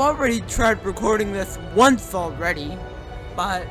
already tried recording this once already, but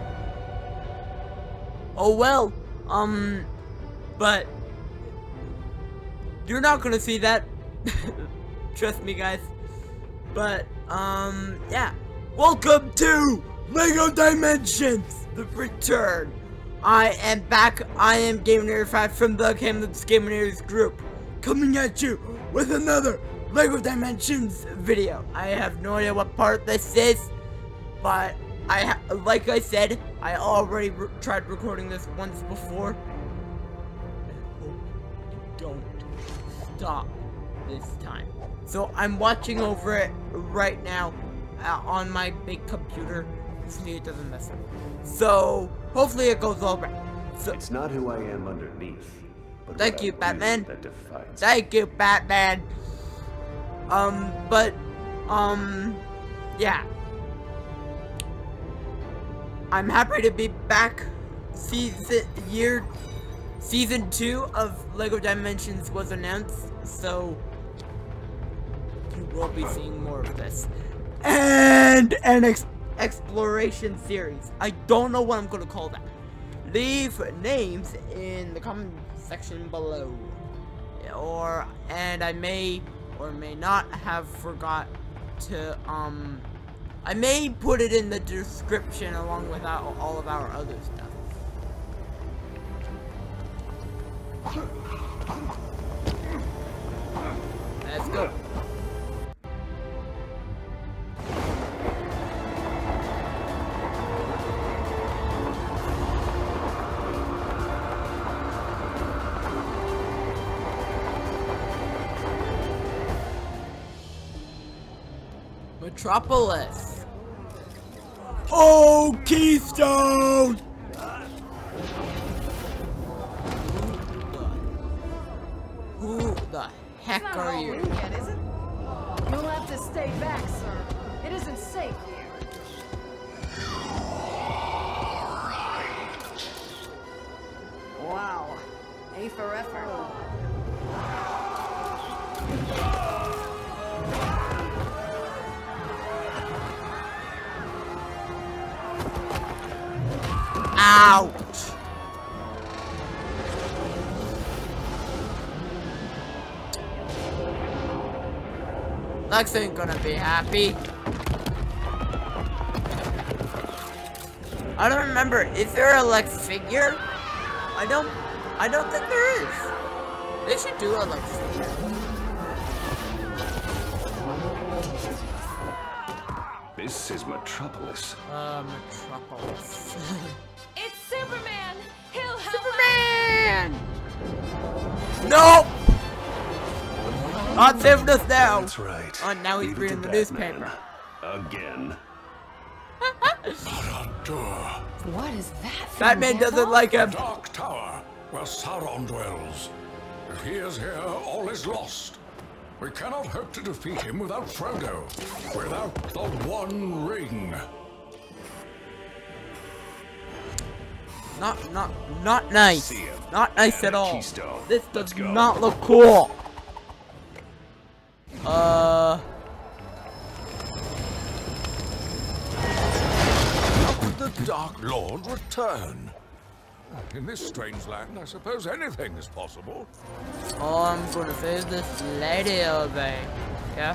oh well. But you're not gonna see that. Trust me, guys. But yeah. Welcome to LEGO Dimensions: The Return. I am back. I am Gamer5 from the Camden's Gamer group, coming at you with another LEGO Dimensions video. I have no idea what part this is, but like I said, I already tried recording this once before. I hope you don't stop this time. So I'm watching over it right now on my big computer. See it doesn't mess up. So hopefully it goes all right. So, it's not who I am underneath. But thank you, Batman. That defines. Thank you, Batman. Yeah. I'm happy to be back. Season 2 of LEGO Dimensions was announced, so you will be seeing more of this. And an exploration series. I don't know what I'm gonna call that. Leave names in the comment section below, and I may or may not have forgot to I may put it in the description along with all of our other stuff. Let's go. Metropolis. Oh, Keystone! Who the heck are you? Yet, is it? You'll have to stay back, sir. It isn't safe here. Wow. A for effort. Ouch! Lex ain't gonna be happy. I don't remember. Is there a Lex figure? I don't think there is. They should do a Lex figure. This is Metropolis. Metropolis. It's Superman! He'll help Superman! No! Not saving us now. That's right. Oh, now he's Leave it reading to the Batman. newspaper. Again. What is that? Batman doesn't like him. Dark Tower, where Sauron dwells. If he is here, all is lost. We cannot hope to defeat him without Frodo, without the One Ring. Not nice. See ya. Not nice And at a all. keystone. This does Let's go. not look cool. The Dark Lord return. In this strange land, I suppose anything is possible. Oh, I'm gonna save this lady over there. Yeah.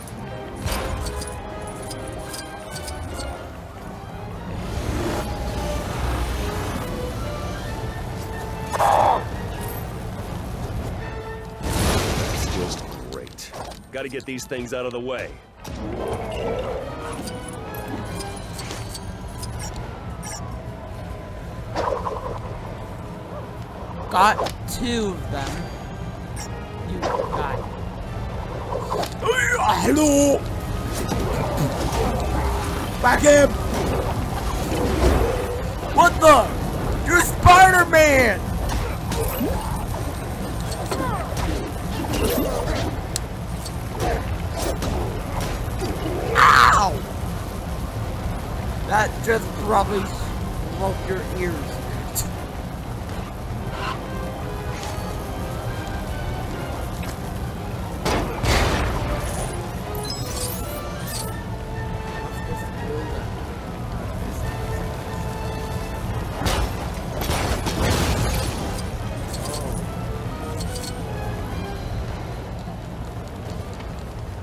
It's just great. Gotta get these things out of the way. Got 2 of them. You got. Hello. Back him. What the? You're Spider-Man. Ow! That just probably smoked your ears.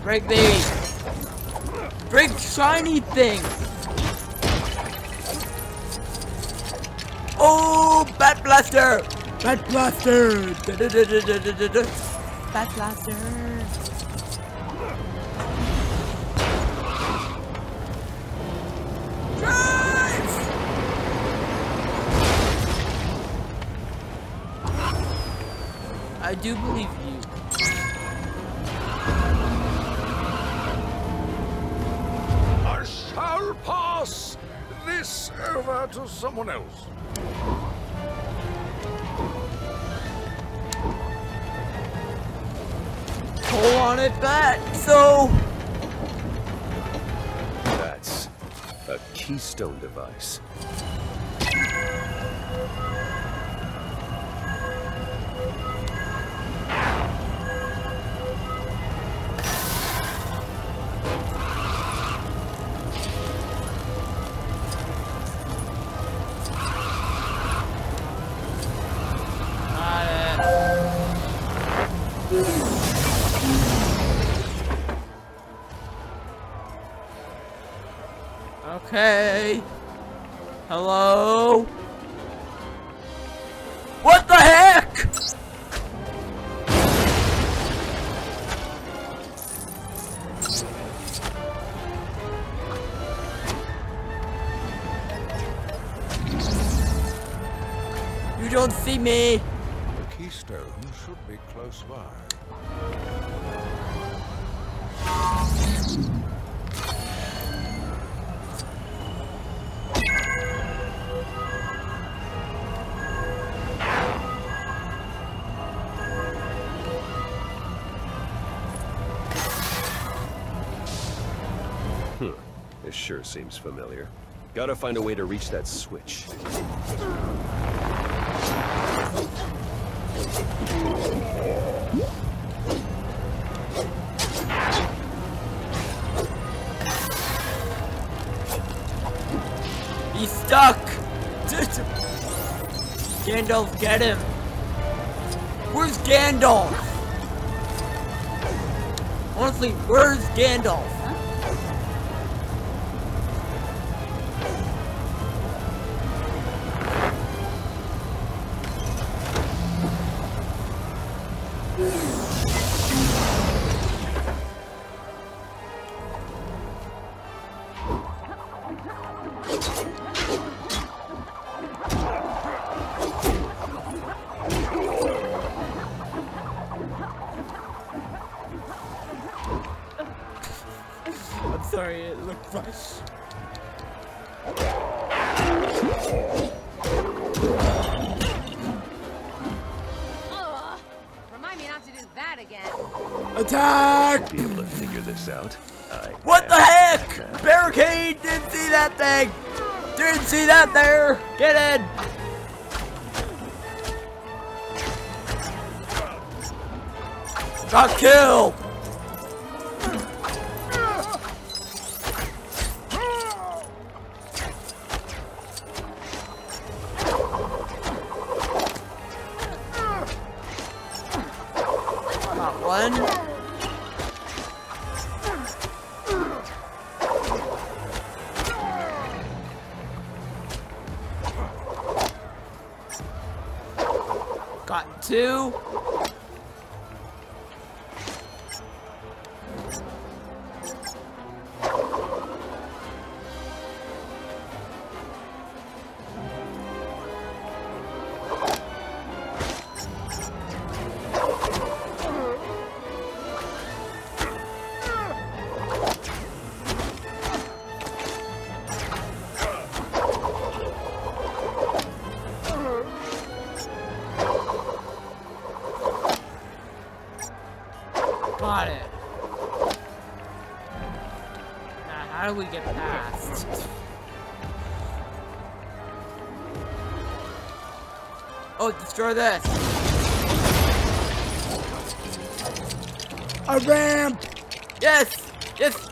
Break these! Break shiny things! Oh, Bat Blaster! Bat Blaster! Bat Blaster! Drive! I do believe you. I shall pass this over to someone else. Pull on it back, so... That's a keystone device. Okay. Hello? What the heck? You don't see me. The keystone should be close by. This sure seems familiar. Gotta find a way to reach that switch. He's stuck! Gandalf, get him! Where's Gandalf? Honestly, where's Gandalf? I'm sorry, it looked fresh. Remind me not to do that again. Attack! Be able to figure this out. What the heck? Barricade! Didn't see that thing! Didn't see that there! Get in! Got killed! Got one. Got two. Got it. Now, how do we get past? Oh, destroy this. A ramp. Yes. Yes.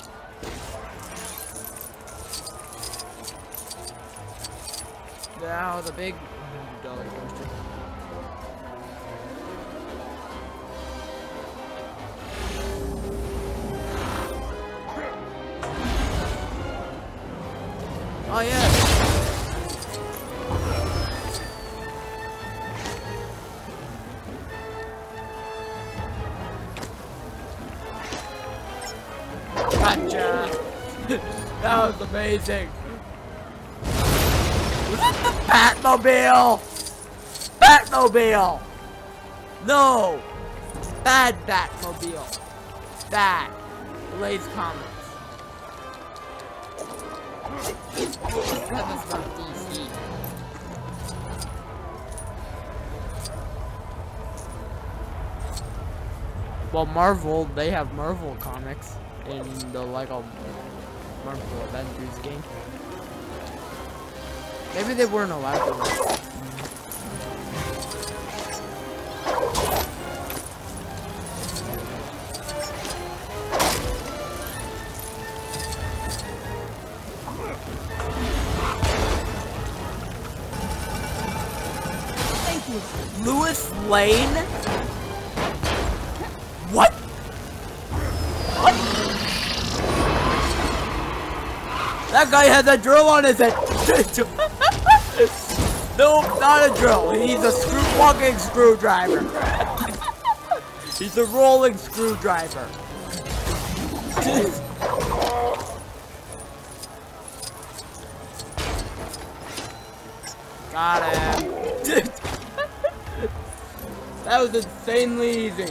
Now the big dollar question. Gotcha. That was amazing. Was it the Batmobile? Batmobile! No! Bad Batmobile. Bad. Blaze Comics. That was from DC. Well, Marvel, they have Marvel Comics in the Lego Marvel Avengers game. Maybe they weren't allowed to. Louis Lane? What? What? That guy has a drill on his head. No, not a drill. He's a walking screwdriver. He's a rolling screwdriver. Got him. That was insanely easy.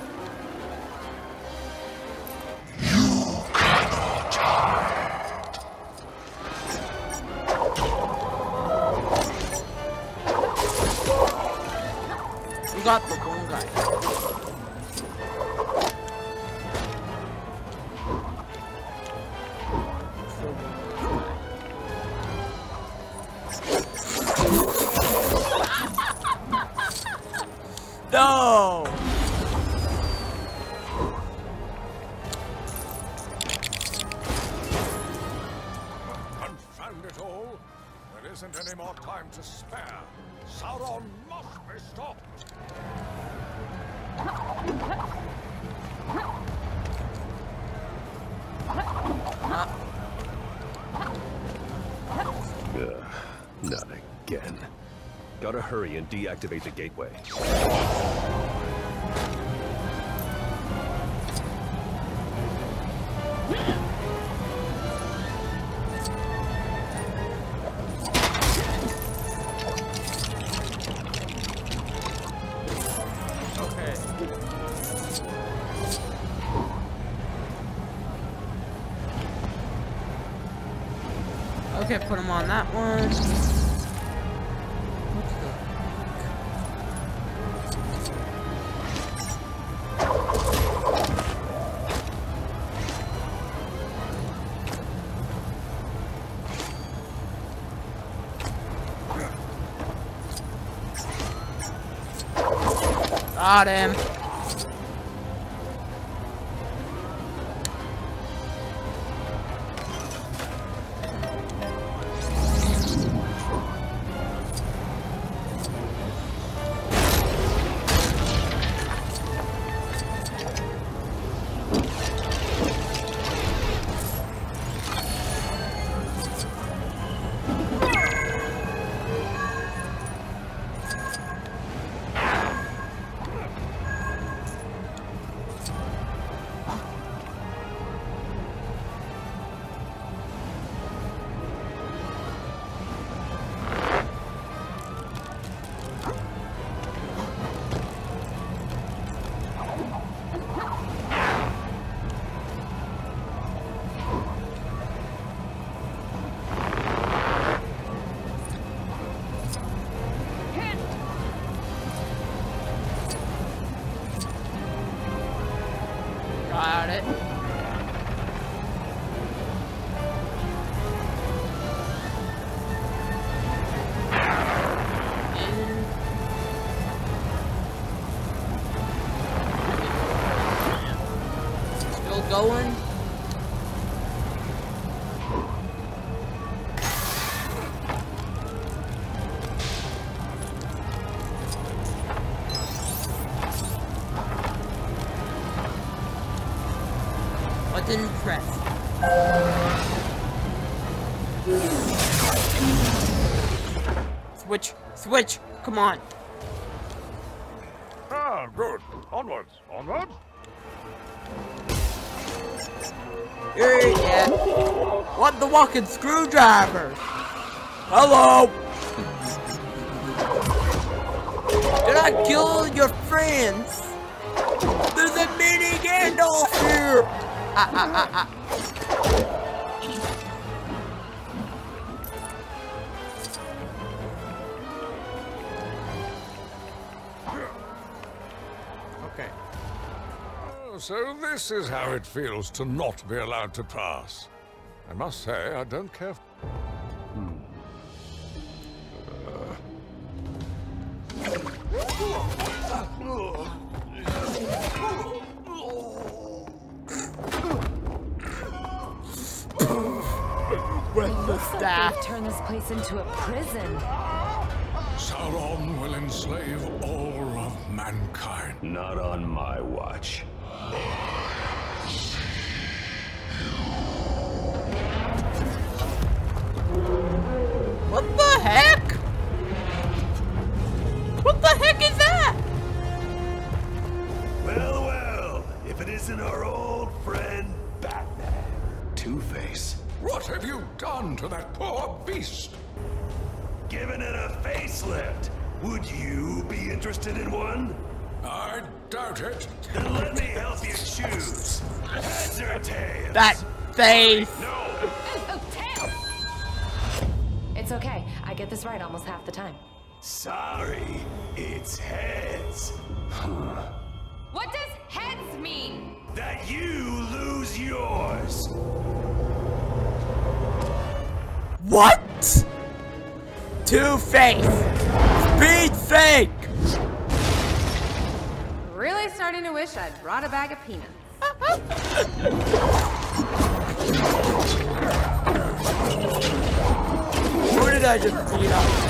We got the one guy. No! Confound it all! There isn't any more time to spare. Sauron must be stopped. Not again. Gotta hurry and deactivate the gateway. Okay, put him on that one. Got him. Got it. Still going. Button press. Switch, come on. Ah, good. Onwards, onwards. Here he is. What the walking screwdriver? Hello. Did I kill your friends? There's a mini Gandalf here. Okay. So this is how it feels to not be allowed to pass. I must say, I don't care. With the staff. They've turned this place into a prison. Sauron will enslave all of mankind. Not on my watch. What the heck? What the heck is that? Well, well, if it isn't our old friend Batman. Two-Face. What have you done to that poor beast? Giving it a facelift. Would you be interested in one? I doubt it. Then let me help you choose. Heads or tails? That face. No. Oh, tails! It's okay. I get this right almost half the time. Sorry, it's heads. What does heads mean? That you lose yours. What? Two-Face. Speed fake. Really starting to wish I'd brought a bag of peanuts. Who did I just beat up?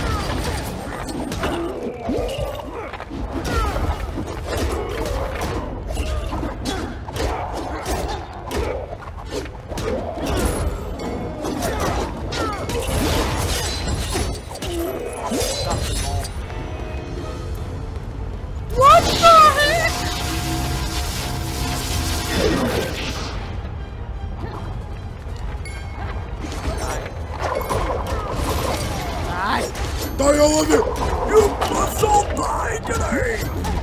What the heck? Die, all of you! You must all die today!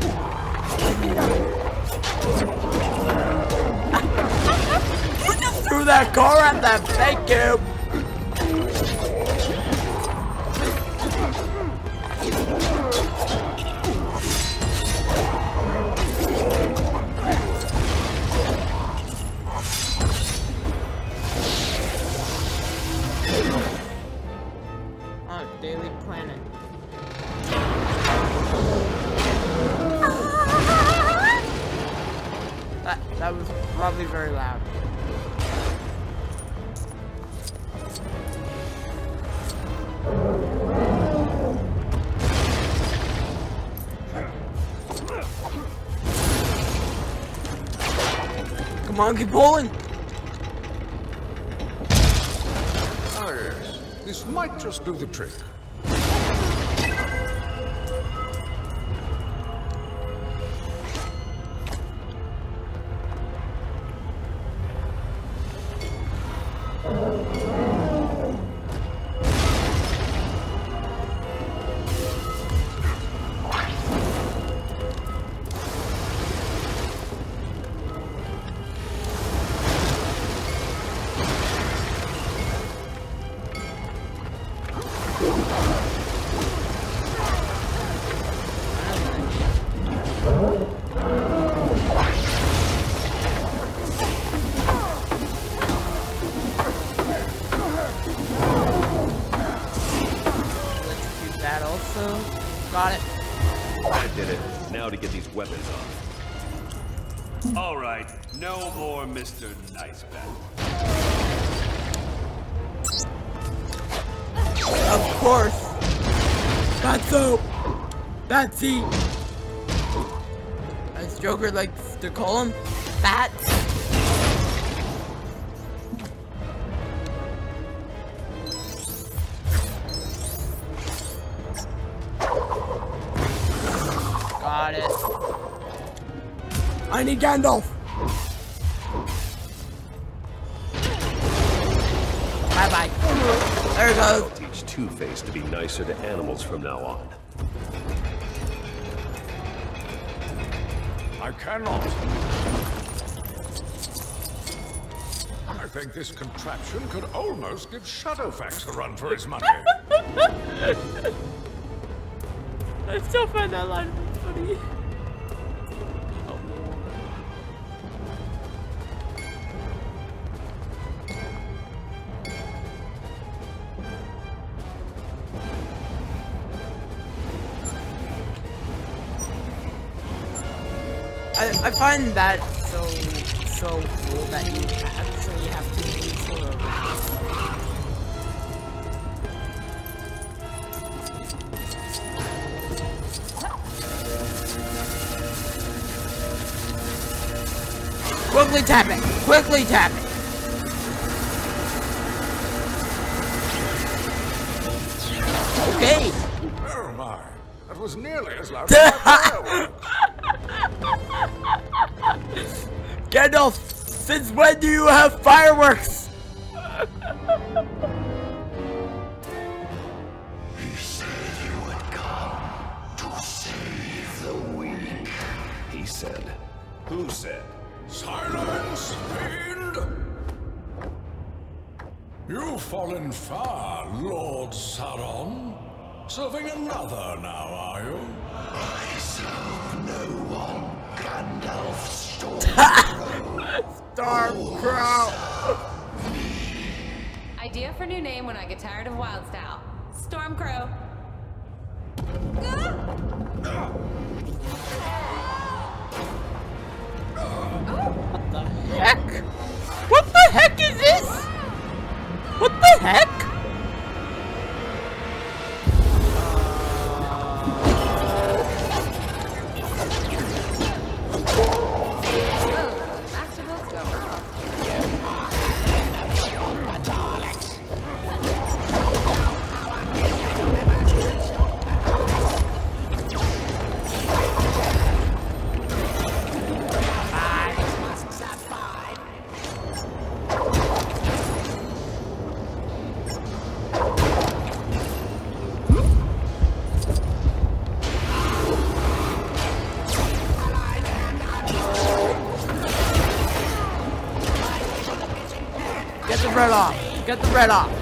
You just threw that car at them, thank you! Daily Planet. That was probably very loud. Come on, keep pulling. Ah, yes. This might just do the trick. That also. Got it. I did it. Now to get these weapons off. All right, no more Mr. Nice Bat. Of course. That's he. As Joker likes to call him, Bats. Got it. I need Gandalf. I'll teach Two-Face to be nicer to animals from now on. I cannot. I think this contraption could almost give Shadowfax a run for his money. I still find that line funny. I find that so cool that you actually have to do sort of quickly tap it! Quickly tap it! Okay! Oh my, that was nearly as loud as my fireworks. Gandalf, since when do you have fireworks? He said you would come to save the weak. He said. Who said? Silence, fiend! You've fallen far, Lord Sauron. Serving another now, are you? I serve no one. Gandalf Stormcrow. Idea for new name when I get tired of Wildstyle. Stormcrow. What the heck? What the heck is this? What the heck? Get the red off! Get the red off!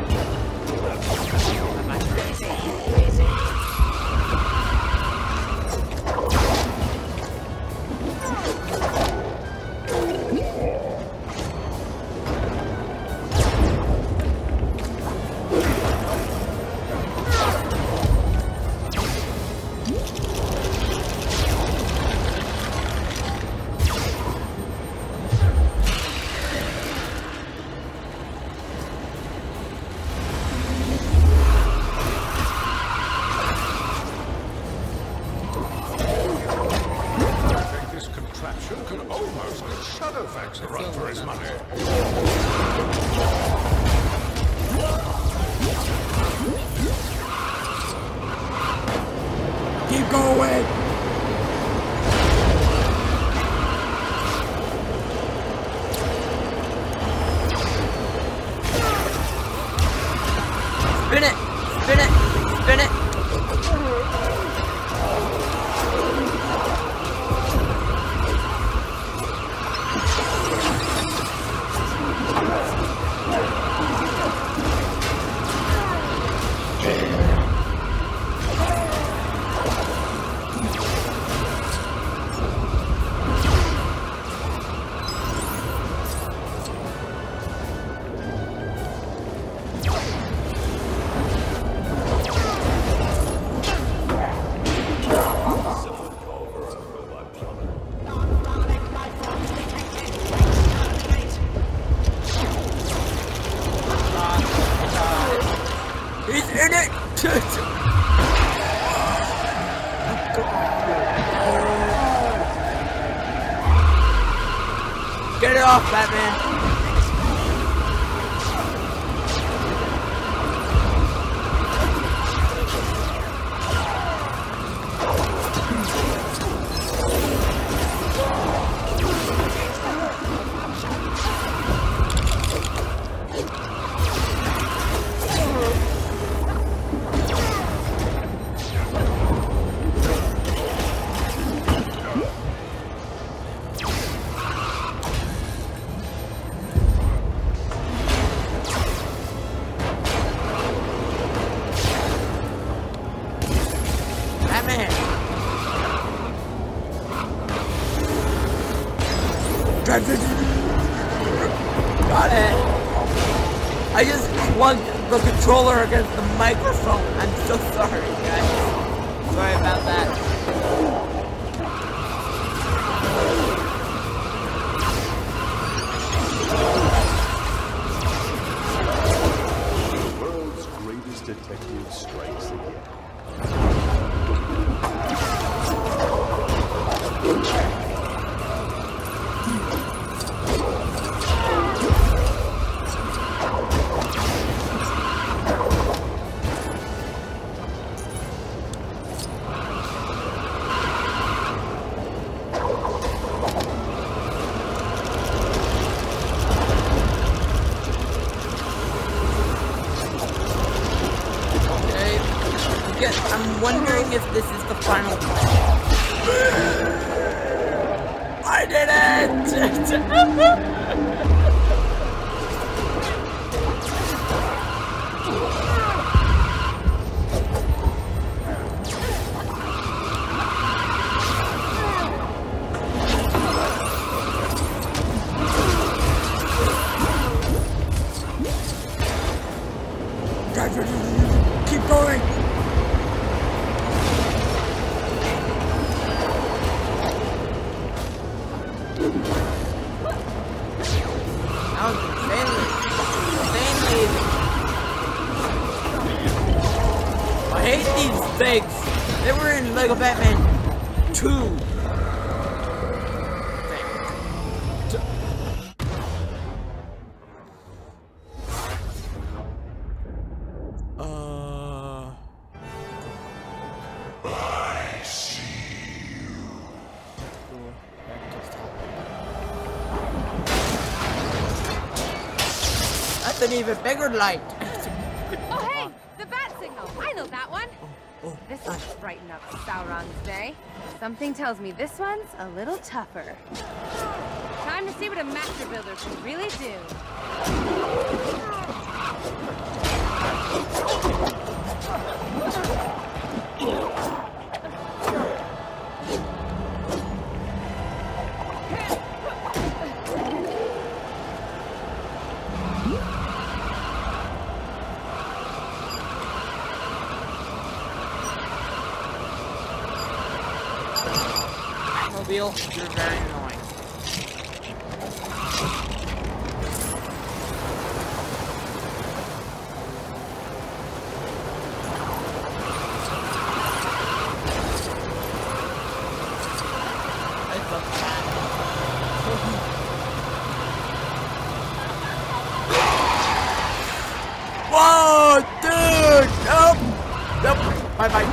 Could almost get Shadowfax a run for his money. Keep going! Spin it! Spin it! Spin it! He's in it! Get it off, Batman! Got it. I just plugged the controller against the microphone. I'm so sorry, guys. Sorry about that. The world's greatest detective strikes again. I'm wondering if this is the final part. I did it! Keep going! That was insanely easy. I hate these things. They were in Lego Batman 2. That's an even bigger light. Oh, hey! The bat signal! I know that one! This will brighten up Sauron's day. Something tells me this one's a little tougher. Time to see what a master builder can really do. You're very annoying. Whoa, dude! Nope! Nope! Bye-bye.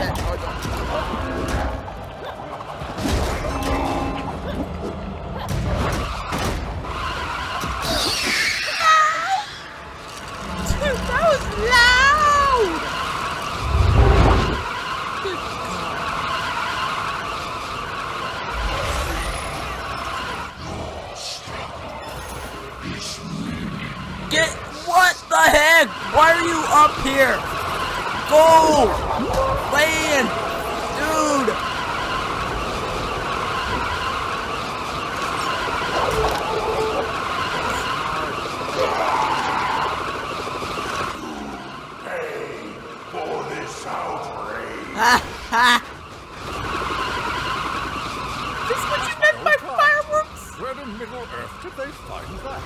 What the heck? Why are you up here? Go! Land! Dude! Pay for this outrage. Ha ha! This is what you meant by fireworks? Where in Middle Earth did they find that?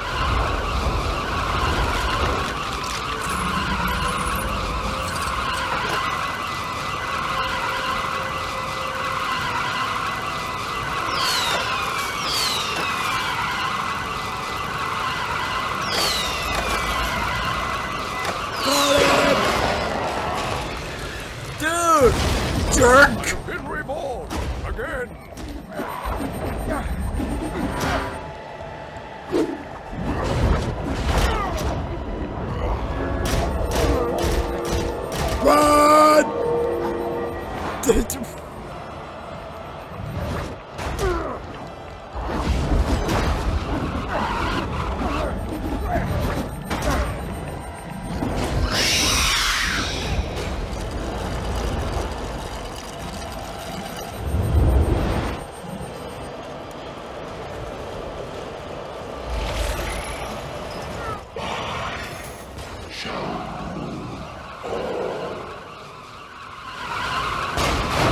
Dude! Jerk! Been reborn again. Run!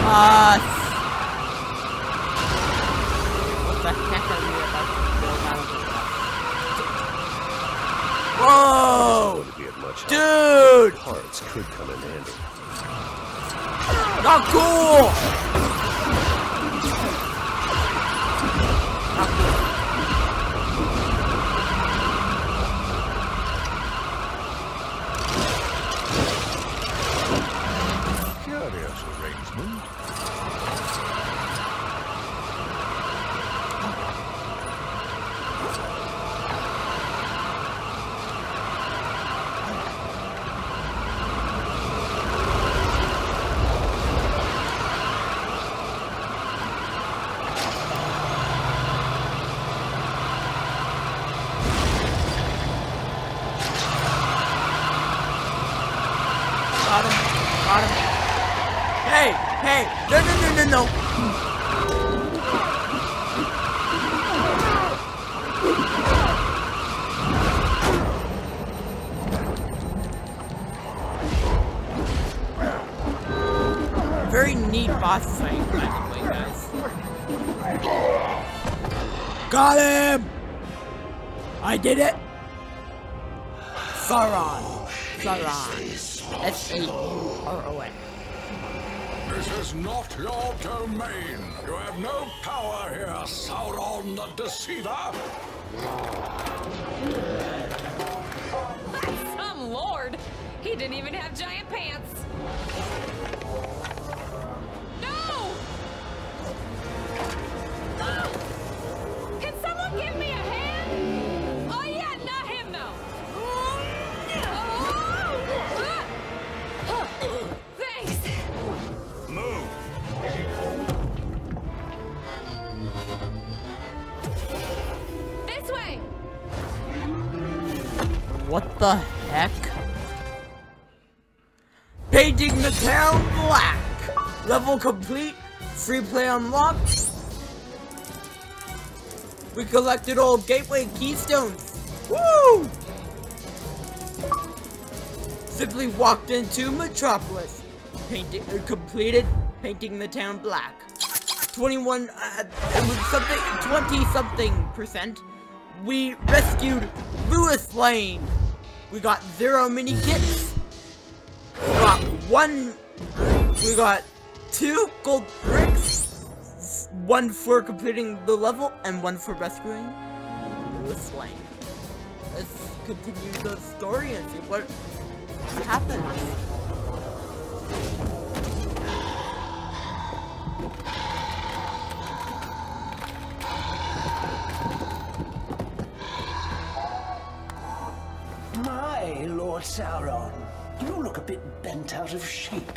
What the heck are we about to build out of this? Whoa! Going to be at much help. Dude! Parts could come in handy. Not cool! Curious arrangement. Got him. Got him. Hey! Hey! No, no, no, no, no! Very neat boss fight, by the way, guys. Got him! I did it! Sauron. Sauron. S-A-U-R-O-N. This is not your domain. You have no power here, Sauron the Deceiver. Some lord! He didn't even have giant pants! No! Oh! Can someone give me a hand? Oh yeah, not him though! Thanks! Move! This way! What the heck? Painting the town black! Level complete, free play unlocked. We collected all gateway keystones. Woo! Simply walked into Metropolis. Completed painting the town black. 20 something percent. We rescued Lewis Lane. We got 0 mini kits. We got 2 gold bricks. 1 for completing the level and 1 for rescuing Lewis Lane. Let's continue the story and see what happens. My Lord Sauron, you look a bit bent out of shape.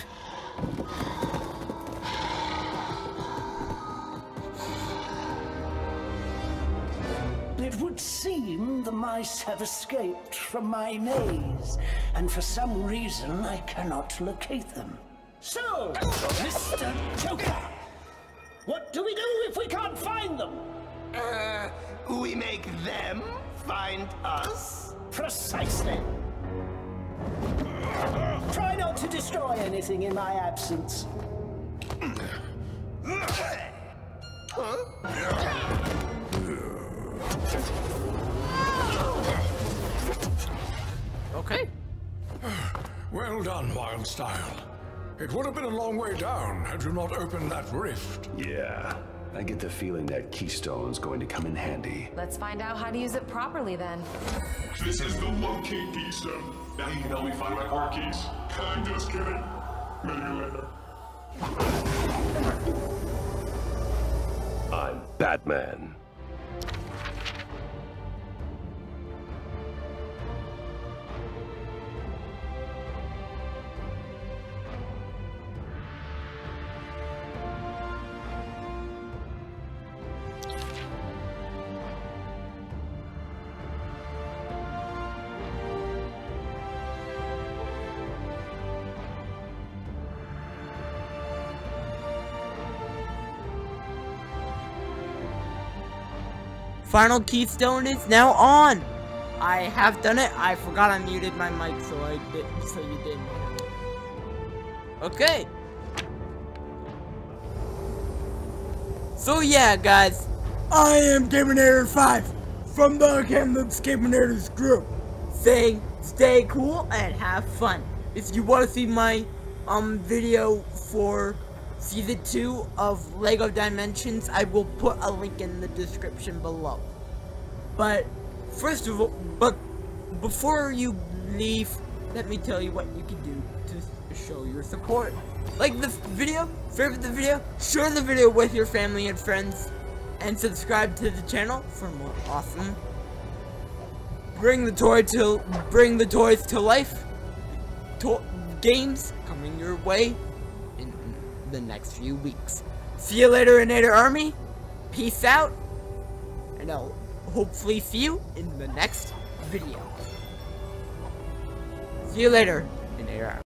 It would seem the mice have escaped from my maze, and for some reason I cannot locate them. So, Mr. Joker, what do we do if we can't find them? We make them find us? Precisely. Try not to destroy anything in my absence. Okay. Well done, Wildstyle. It would have been a long way down had you not opened that rift. Yeah. I get the feeling that keystone's going to come in handy. Let's find out how to use it properly then. This is the locate keystone. Now you can help me find my car keys. I'm just kidding. Maybe later. I'm Batman. Final keystone is now on. I have done it. I forgot I muted my mic, so you didn't. Okay. So yeah, guys, I am Gamernator 5 from the Camden's Gamernator's group, saying stay cool and have fun. If you want to see my video for Season 2 of LEGO Dimensions, I will put a link in the description below. But first of all, before you leave, let me tell you what you can do to show your support. Like the video, favorite the video, share the video with your family and friends, and subscribe to the channel for more awesome bring the toys to life games coming your way in the next few weeks. See you later, Nader Army. Peace out, and I'll hopefully see you in the next video. See you later, Nader Army.